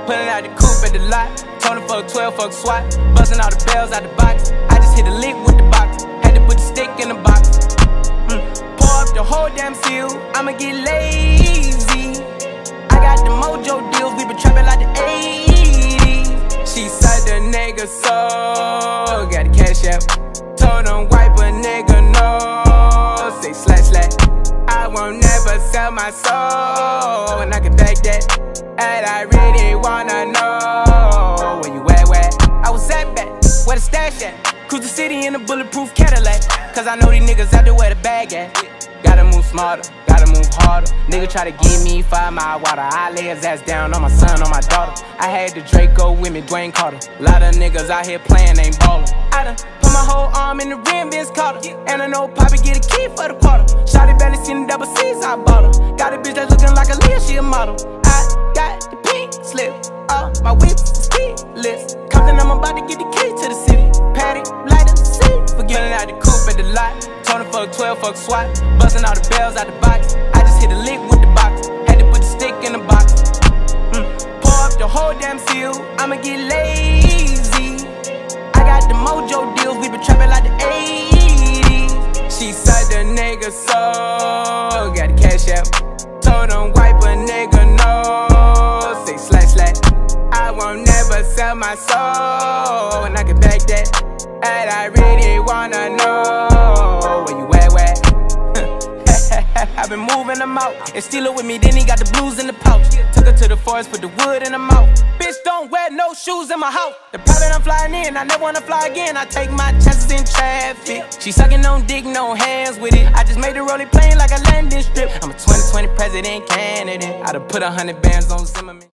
Pulling out the coupe at the lot. Told him fuck 12, fuck SWAT. Busting all the bells out the box. I just hit a lick with the box. Had to put the stick in the box. Pour up the whole damn seal. I'ma get lazy. I got the mojo deals. We been trapping like the 80s. She said the nigga so. Got the cash out. Told him wipe a nigga no. Say slash slash. I won't never sell my soul. And I can back that. And I really wanna know where you at, where? I was at back, where the stash at? Cruise the city in a bulletproof Cadillac. Cause I know these niggas out there where the bag at. Gotta move smarter, gotta move harder. Nigga try to give me 5 mile water. I lay his ass down on my son, on my daughter. I had the Draco with me, Dwayne Carter. A lot of niggas out here playing, ain't ballin'. I done put my whole arm in the rim, Vince Carter. And I know Poppy get a key for the quarter. Shawty barely seen the double C's, I bought her. Got a bitch that's looking like a Leah, she a model. I got the pink slip, my whips is keyless. Compton, I'm about to get the key to the city. Patty, light up the seat. Forgetting out the coupe at the lot. Told him fuck 12, fuck SWAT. Busting all the bells out the box. I just hit a lick with the box. Had to put the stick in the box. Pour up the whole damn seal. I'ma get lazy. I got the mojo deals. We been trapping like the 80s. She said the nigga so. Got the cash out. Told him wipe a nigga no. Say slash slash. I won't never sell my soul. And I can back that. And I really wanna know where you at, where? I've been moving them out. And steal it with me, then he got the blues in the pouch. Took her to the forest, put the wood in her mouth. Bitch, don't wear no shoes in my house. The private I'm flying in, I never wanna fly again. I take my chances in traffic. She sucking on dick, no hands with it. I just made her roll it plain like a landing strip. I'm a 2020 president candidate. I done put 100 bands on Zimmerman.